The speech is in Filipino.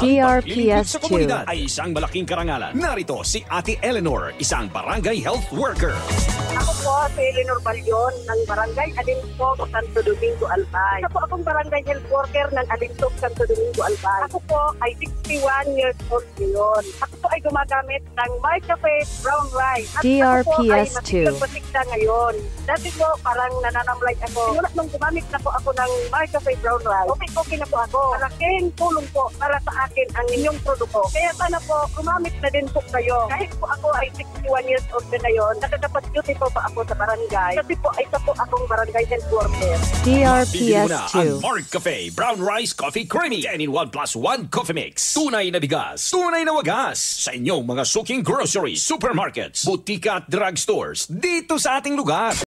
DRPS sa komunidad ay isang malaking karangalan. Narito si Ate Eleanor, isang barangay health worker. Ako po si Eleanor Balyon ng Barangay Alinsog, Santo Domingo, Albay. Ako po akong barangay health worker ng Alinsog, Santo Domingo, Albay. Ako po ay 61 years old ngayon. Ako po ay gumagamit ng Markcafe brown rice. At DRPS ako po ay matikta ngayon. Dati po parang nananamlay ako. Simula nung gumamit na po ako ng Markcafe brown rice, okay na po ako. Malaking tulong po para sa akin ang inyong produkto. Kaya sana po gumamit na din po kayo. Kahit po ako ay 61 years old na ngayon, nakakapag-duty po pa ako sa barangay. Kasi po ay isa po akong barangay health worker. DRPS Ang Markcafe Brown Rice Coffee Creamy 10-in-1 plus 1 coffee mix. Tunay na bigas, tunay na wagas. Sa inyong mga suking groceries, supermarkets, butika at drugstores dito sa ating lugar.